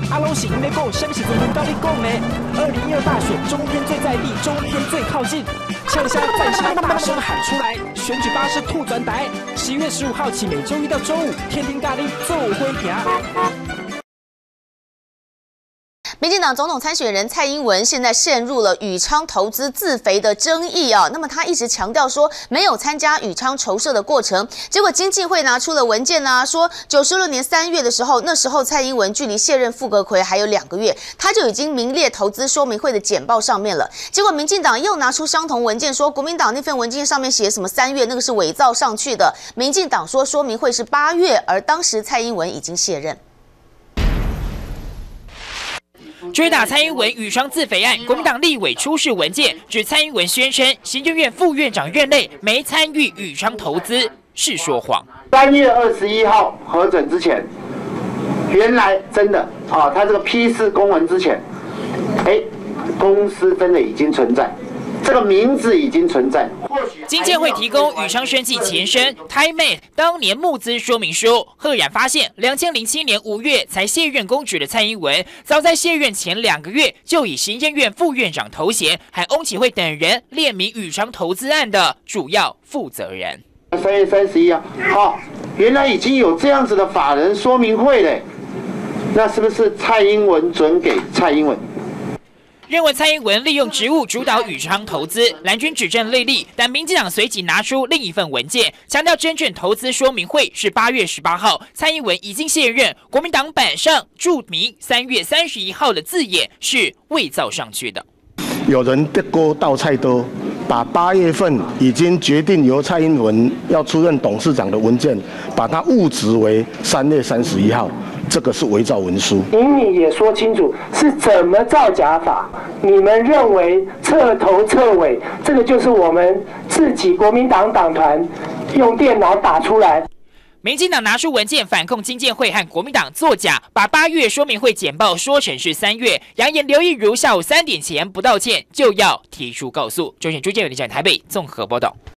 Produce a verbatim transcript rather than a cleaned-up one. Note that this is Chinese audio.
阿龙是因咧讲，什么时阵轮到你讲呢？二零一二大选，中天最在地，中天最靠近，呛虾暂时大声喊出来，选举巴士兔转台。十一月十五号起，每周一到周五，天天咖喱做伙行。 民进党总统参选人蔡英文现在陷入了宇昌投资自肥的争议啊。那么他一直强调说没有参加宇昌筹设的过程，结果经济会拿出了文件啊，说九十六年三月的时候，那时候蔡英文距离卸任副阁揆还有两个月，他就已经名列投资说明会的简报上面了。结果民进党又拿出相同文件，说国民党那份文件上面写什么三月，那个是伪造上去的。民进党说说明会是八月，而当时蔡英文已经卸任。 追打蔡英文宇昌自肥案，国民党立委出示文件，指蔡英文宣称行政院副院长任内没参与宇昌投资是说谎。 三月二十一号核准之前，原来真的啊，他这个批示公文之前，哎，公司真的已经存在。 这个名字已经存在。 经建会提供宇昌生技前身台妹当年募资说明书，赫然发现，两千零七年五月才卸任公职的蔡英文，早在卸任前两个月就以行政院副院长头衔，和翁启惠等人列名宇昌投资案的主要负责人。 三月三十一啊，哦，原来已经有这样子的法人说明会嘞，那是不是蔡英文准给蔡英文？ 认为蔡英文利用职务主导宇昌投资，蓝军指证类例，但民进党随即拿出另一份文件，强调真正投资说明会是八月十八号，蔡英文已经卸任，国民党版上注明三月三十一号的字眼是伪造上去的。 有人得锅倒菜多，把八月份已经决定由蔡英文要出任董事长的文件，把它误植为三月三十一号。 这个是伪造文书， 请你也说清楚是怎么造假法。你们认为彻头彻尾，这个就是我们自己国民党党团用电脑打出来。 民进党拿出文件反控经建会和国民党作假，把八月说明会简报说成是三月，扬言刘亦如下午三点前不道歉就要提出告诉。中选朱建伟的台北综合报道。